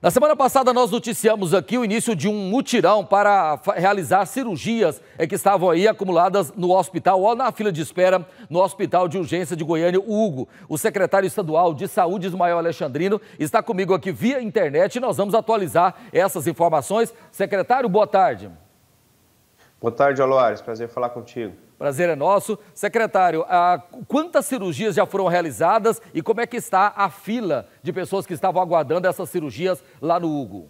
Na semana passada nós noticiamos aqui o início de um mutirão para realizar cirurgias que estavam aí acumuladas no hospital ou na fila de espera no Hospital de Urgência de Goiânia, o Hugo. O secretário estadual de Saúde, Ismael Alexandrino, está comigo aqui via internet e nós vamos atualizar essas informações. Secretário, boa tarde. Boa tarde, Aloares. Prazer falar contigo. Prazer é nosso. Secretário, quantas cirurgias já foram realizadas e como é que está a fila de pessoas que estavam aguardando essas cirurgias lá no Hugo?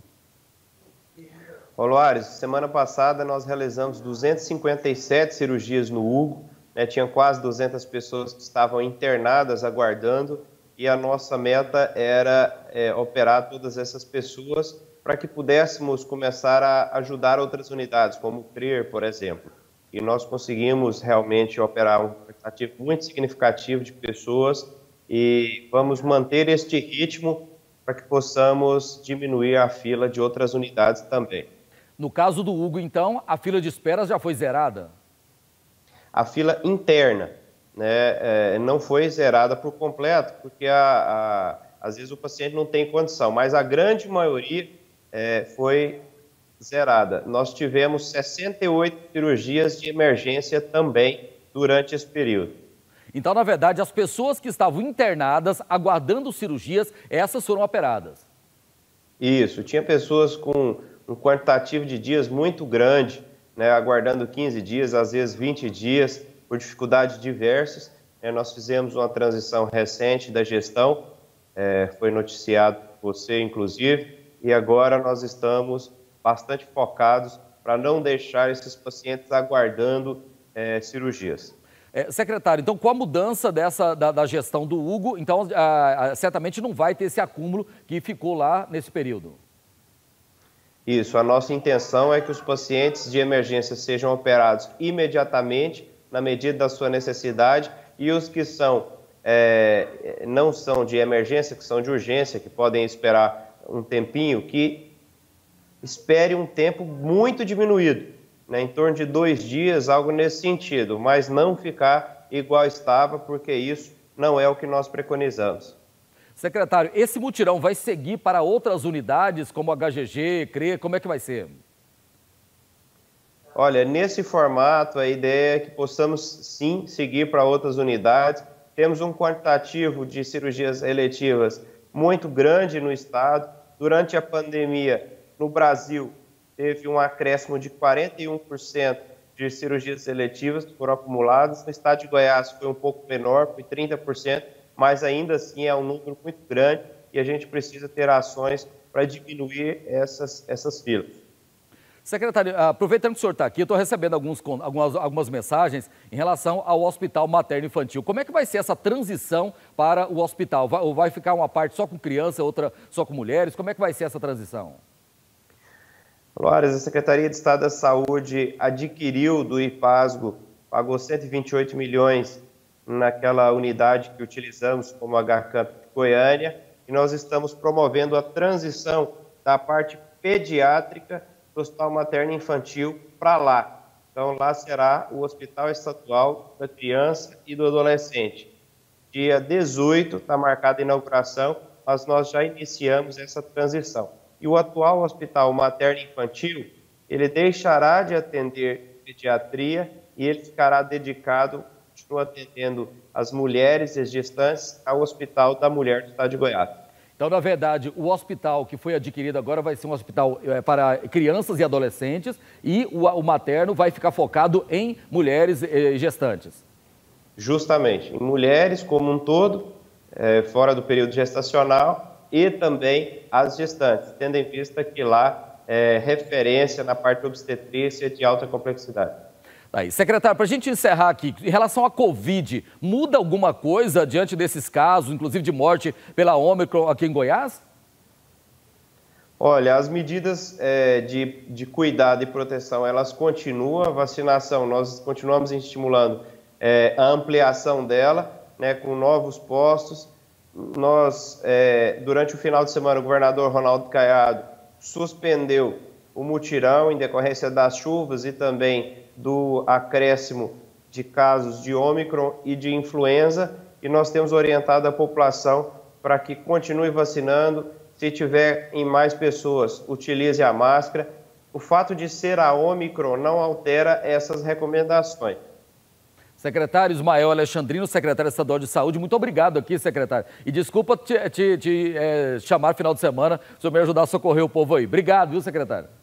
Aloares, semana passada nós realizamos 257 cirurgias no Hugo, tinha quase 200 pessoas que estavam internadas aguardando e a nossa meta era operar todas essas pessoas para que pudéssemos começar a ajudar outras unidades, como o CRER, por exemplo. E nós conseguimos realmente operar um quantitativo muito significativo de pessoas e vamos manter este ritmo para que possamos diminuir a fila de outras unidades também. No caso do Hugo, então, a fila de espera já foi zerada? A fila interna, não foi zerada por completo, porque às vezes o paciente não tem condição, mas a grande maioria foi zerada. Nós tivemos 68 cirurgias de emergência também durante esse período. Então, na verdade, as pessoas que estavam internadas, aguardando cirurgias, essas foram operadas? Isso, tinha pessoas com um quantitativo de dias muito grande, aguardando 15 dias, às vezes 20 dias, por dificuldades diversas. Nós fizemos uma transição recente da gestão, foi noticiado por você, inclusive, e agora nós estamos bastante focados para não deixar esses pacientes aguardando cirurgias. Secretário, então com a mudança da gestão do Hugo, então certamente não vai ter esse acúmulo que ficou lá nesse período. Isso, a nossa intenção é que os pacientes de emergência sejam operados imediatamente, na medida da sua necessidade, e os que não são de emergência, que são de urgência, que podem esperar um tempinho, que espere um tempo muito diminuído, em torno de 2 dias, algo nesse sentido, mas não ficar igual estava, porque isso não é o que nós preconizamos. Secretário, esse mutirão vai seguir para outras unidades, como a HGG, CRER, como é que vai ser? Olha, nesse formato, a ideia é que possamos sim seguir para outras unidades. Temos um quantitativo de cirurgias eletivas muito grande no estado. Durante a pandemia, no Brasil, teve um acréscimo de 41% de cirurgias seletivas que foram acumuladas. No estado de Goiás foi um pouco menor, foi 30%, mas ainda assim é um número muito grande e a gente precisa ter ações para diminuir essas filas. Secretário, aproveitando que o senhor está aqui, eu estou recebendo algumas mensagens em relação ao Hospital Materno Infantil. Como é que vai ser essa transição para o hospital? Ou vai ficar uma parte só com criança, outra só com mulheres? Como é que vai ser essa transição? Aloares, a Secretaria de Estado da Saúde adquiriu do IPASGO, pagou 128 milhões naquela unidade que utilizamos como HCamp de Goiânia, e nós estamos promovendo a transição da parte pediátrica do Hospital Materno Infantil para lá. Então, lá será o Hospital Estadual da Criança e do Adolescente. Dia 18 está marcada a inauguração, mas nós já iniciamos essa transição. E o atual Hospital Materno Infantil, ele deixará de atender pediatria e ele ficará dedicado, continua atendendo as mulheres e as gestantes, ao Hospital da Mulher do Estado de Goiás. Então, na verdade, o hospital que foi adquirido agora vai ser um hospital para crianças e adolescentes e o materno vai ficar focado em mulheres e gestantes. Justamente, em mulheres como um todo, fora do período gestacional, e também as gestantes, tendo em vista que lá é referência na parte obstetrícia de alta complexidade. Aí, secretário, para a gente encerrar aqui, em relação à Covid, muda alguma coisa diante desses casos, inclusive de morte pela Ômicron aqui em Goiás? Olha, as medidas de cuidado e proteção, elas continuam, a vacinação, nós continuamos estimulando a ampliação dela, com novos postos. Nós, durante o final de semana, o governador Ronaldo Caiado suspendeu o mutirão em decorrência das chuvas e também do acréscimo de casos de Ômicron e de influenza, e nós temos orientado a população para que continue vacinando, Se tiver em mais pessoas, utilize a máscara. O fato de ser a Ômicron não altera essas recomendações. Secretário Ismael Alexandrino, secretário estadual de saúde, muito obrigado aqui, secretário. E desculpa te chamar final de semana, se eu me ajudar a socorrer o povo aí. Obrigado, viu, secretário?